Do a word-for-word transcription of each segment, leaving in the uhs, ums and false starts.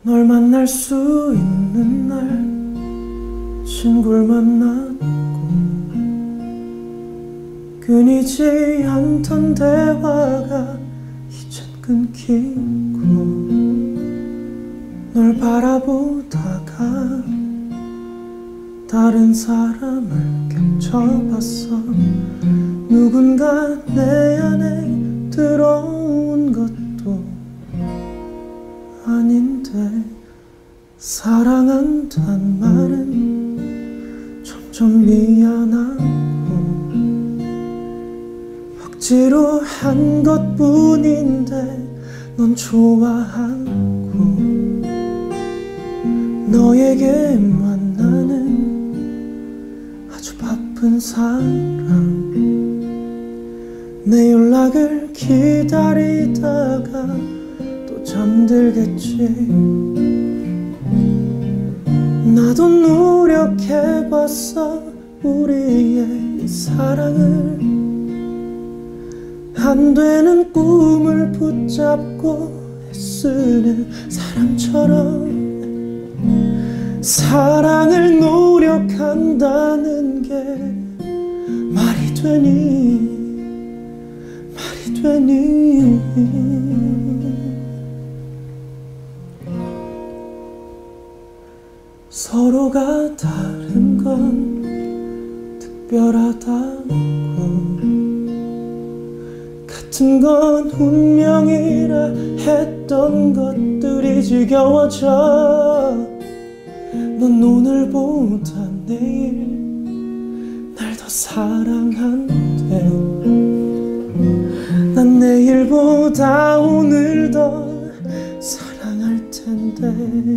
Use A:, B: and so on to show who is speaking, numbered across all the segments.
A: 널 만날 수 있는 날 친구를 만났고 끊이지 않던 대화가 이젠 끊기고 널 바라보다가 다른 사람을 겹쳐봤어. 누군가 내 안에 들어온 것도 아닌데 사랑한단 말은 점점 미안하고 억지로 한 것뿐인데 넌 좋아하고 너에게만 나는 아주 바쁜 사람. 내 연락을 기다리다가 또 잠들겠지. 나도 노력해봤어 우리의 이 사랑을. 안 되는 꿈을 붙잡고 애쓰는 사람처럼 사랑을 노력한다는 게 말이 되니 말이 되니. 서로가 다른 건 특별하다고 같은 건 운명이라 했던 것들이 지겨워져. 넌 오늘보다 내일 날 더 사랑한대. 난 내일보다 오늘 더 사랑할 텐데.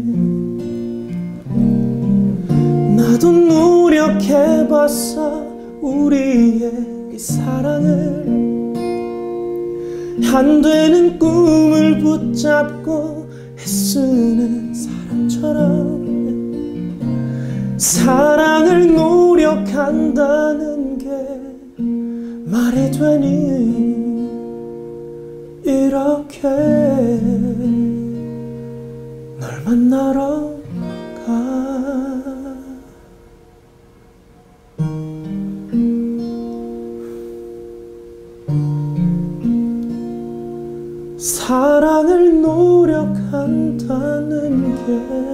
A: 나도 노력해봤어 우리의 이 사랑을. 안 되는 꿈을 붙잡고 애쓰는 사람처럼 사랑을 노력한다는 게 말이 되니. 이렇게 널 만나러 가. 사랑을 노력한다는 게